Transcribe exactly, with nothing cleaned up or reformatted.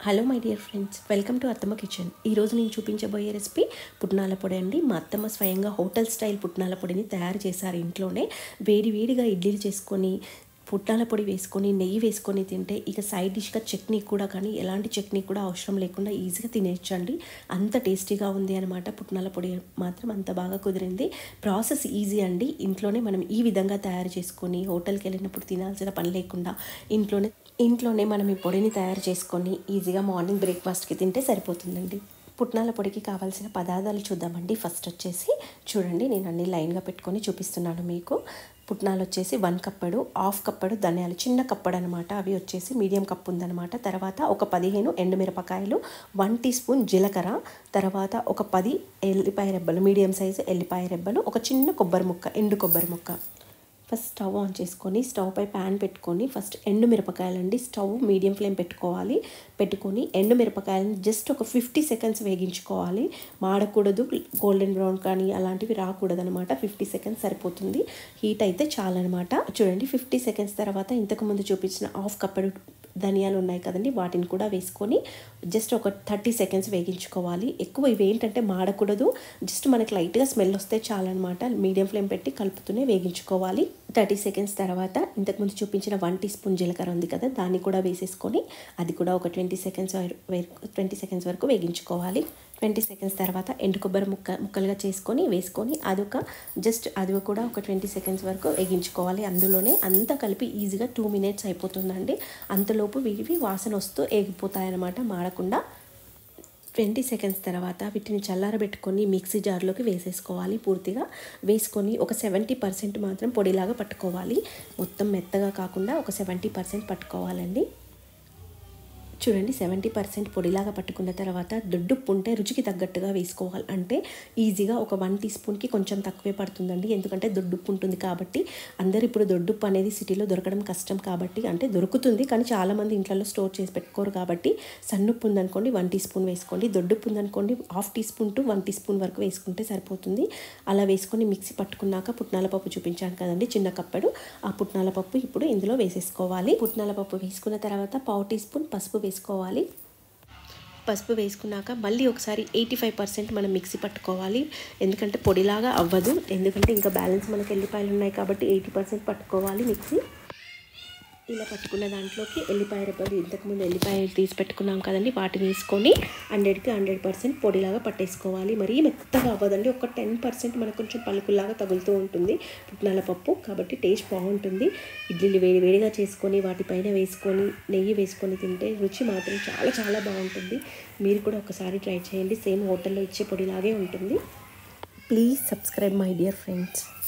Hello my dear friends, welcome to Attamma kitchen. ఈరోజు నేను చూపించబోయే రెసిపీ పుట్నాల పొడి అండి. మా అత్తమ్మ స్వయంగా హోటల్ స్టైల్ పుట్నాల పొడిని తయారు చేశారు ఇంట్లోనే. వేడి వేడిగా ఇడ్లీలు చేసుకొని పుట్నాల పొడి వేసుకొని నెయ్యి వేసుకొని తింటే ఇక సైడ్ డిష్గా చట్నీ కూడా కానీ ఎలాంటి చట్నీ కూడా అవసరం లేకుండా ఈజీగా తినేయచ్చండి. అంత టేస్టీగా ఉంది అనమాట. పుట్నాల పొడి మాత్రం అంత బాగా కుదిరింది. ప్రాసెస్ ఈజీ అండి. ఇంట్లోనే మనం ఈ విధంగా తయారు చేసుకొని హోటల్కి వెళ్ళినప్పుడు తినాల్సిన పని లేకుండా ఇంట్లోనే ఇంట్లోనే మనం ఈ పొడిని తయారు చేసుకొని ఈజీగా మార్నింగ్ బ్రేక్ఫాస్ట్కి తింటే సరిపోతుందండి. పుట్నాల పొడికి కావాల్సిన పదార్థాలు చూద్దామండి. ఫస్ట్ వచ్చేసి చూడండి, నేను అన్ని లైన్గా పెట్టుకొని చూపిస్తున్నాను మీకు. పుట్నాలు వచ్చేసి వన్ కప్పడు, హాఫ్ కప్పడు ధనియాలు, చిన్న కప్పడు అనమాట. అవి వచ్చేసి మీడియం కప్పు ఉందన్నమాట. తర్వాత ఒక పదిహేను ఎండుమిరపకాయలు, వన్ టీ స్పూన్ జీలకర్ర, తర్వాత ఒక పది ఎల్లిపాయ రెబ్బలు, మీడియం సైజు ఎల్లిపాయ రెబ్బలు, ఒక చిన్న కొబ్బరి ముక్క, ఎండు కొబ్బరి ముక్క. ఫస్ట్ స్టవ్ ఆన్ చేసుకొని స్టవ్ పై ప్యాన్ పెట్టుకొని ఫస్ట్ ఎండు మిరపకాయలండి స్టవ్ మీడియం ఫ్లేమ్ పెట్టుకోవాలి. పెట్టుకొని ఎండు మిరపకాయలని జస్ట్ ఒక ఫిఫ్టీ సెకండ్స్ వేగించుకోవాలి. మాడకూడదు, గోల్డెన్ బ్రౌన్ కానీ అలాంటివి రాకూడదు అనమాట. ఫిఫ్టీ సెకండ్స్ సరిపోతుంది. హీట్ అయితే చాలన్నమాట. చూడండి, ఫిఫ్టీ సెకండ్స్ తర్వాత ఇంతకుముందు చూపించిన హాఫ్ కప్పుడు ధనియాలు ఉన్నాయి కదండి, వాటిని కూడా వేసుకొని జస్ట్ ఒక థర్టీ సెకండ్స్ వేగించుకోవాలి. ఎక్కువ ఇవి ఏంటంటే మాడకూడదు, జస్ట్ మనకి లైట్గా స్మెల్ వస్తే చాలన్నమాట. మీడియం ఫ్లేమ్ పెట్టి కలుపుతూనే వేగించుకోవాలి. థర్టీ సెకండ్స్ తర్వాత ఇంతకుముందు చూపించిన వన్ టీ స్పూన్ జీలకర్ర ఉంది కదా, దాన్ని కూడా వేసేసుకొని అది కూడా ఒక ట్వంటీ సెకండ్స్ ట్వంటీ సెకండ్స్ వరకు వేగించుకోవాలి. ట్వంటీ సెకండ్స్ తర్వాత ఎండు కొబ్బరి ముక్క ముక్కలుగా చేసుకొని వేసుకొని అదొక జస్ట్ అది కూడా ఒక ట్వంటీ సెకండ్స్ వరకు వేగించుకోవాలి. అందులోనే అంతా కలిపి ఈజీగా టూ మినిట్స్ అయిపోతుందండి. అంతలోపు వీటివి వాసన వస్తూ ఏగిపోతాయన్నమాట మాడకుండా. ట్వంటీ సెకండ్స్ తర్వాత వీటిని చల్లారబెట్టుకొని మిక్సీ జార్లోకి వేసేసుకోవాలి. పూర్తిగా వేసుకొని ఒక సెవెంటీ పర్సెంట్ మాత్రం పొడిలాగా పట్టుకోవాలి. మొత్తం మెత్తగా కాకుండా ఒక సెవెంటీ పర్సెంట్ పట్టుకోవాలండి. చూడండి, సెవెంటీ పర్సెంట్ పొడిలాగా పట్టుకున్న తర్వాత దొడ్డుప్పు ఉంటే రుచికి తగ్గట్టుగా వేసుకోవాలి. అంటే ఈజీగా ఒక వన్ టీ స్పూన్కి కొంచెం తక్కువే పడుతుందండి. ఎందుకంటే దొడ్డుప్పు ఉంటుంది కాబట్టి. అందరు ఇప్పుడు దొడ్డుప్పు అనేది సిటీలో దొరకడం కష్టం కాబట్టి, అంటే దొరుకుతుంది కానీ చాలామంది ఇంట్లో స్టోర్ చేసి పెట్టుకోరు కాబట్టి సన్నుప్పు ఉందనుకోండి వన్ టీ స్పూన్ వేసుకోండి. దొడ్డుప్పు ఉందనుకోండి half teaspoon to one teaspoon వరకు వేసుకుంటే సరిపోతుంది. అలా వేసుకొని మిక్సీ పట్టుకున్నాక పుట్నాల పప్పు చూపించాను కదండి, చిన్న కప్పడు, ఆ పుట్నాల పప్పు ఇప్పుడు ఇందులో వేసేసుకోవాలి. పుట్నాల పప్పు వేసుకున్న తర్వాత పావు టీ స్పూన్ పసుపు వేసుకోవాలి. పసుపు వేసుకున్నాక మళ్ళీ ఒకసారి ఎయిటీ ఫైవ్ పర్సెంట్ మనం మిక్సీ పట్టుకోవాలి. ఎందుకంటే పొడిలాగా అవ్వదు, ఎందుకంటే ఇంకా బ్యాలెన్స్ మనకి ఎల్లిపాయలు ఉన్నాయి కాబట్టి ఎయిటీ పర్సెంట్ పట్టుకోవాలి మిక్సీ. ఇలా పట్టుకున్న దాంట్లోకి ఎల్లిపాయ రెబ్బలు, ఇంతకుముందు ఎల్లిపాయలు తీసి పెట్టుకున్నాం కదండి, వాటిని వేసుకొని హండ్రెడ్కి హండ్రెడ్ పర్సెంట్ పొడిలాగా పట్టేసుకోవాలి. మరీ మెత్తగా అవ్వదండి, ఒక టెన్ పర్సెంట్ మనకు కొంచెం పలుకుల్లాగా తగులుతూ ఉంటుంది పుట్నాల పప్పు, కాబట్టి టేస్ట్ బాగుంటుంది. ఇడ్లీలు వేడి వేడిగా చేసుకొని వాటిపైన వేసుకొని నెయ్యి వేసుకొని తింటే రుచి మాత్రం చాలా చాలా బాగుంటుంది. మీరు కూడా ఒకసారి ట్రై చేయండి. సేమ్ హోటల్లో ఇచ్చే పొడిలాగే ఉంటుంది. Please subscribe my dear friends.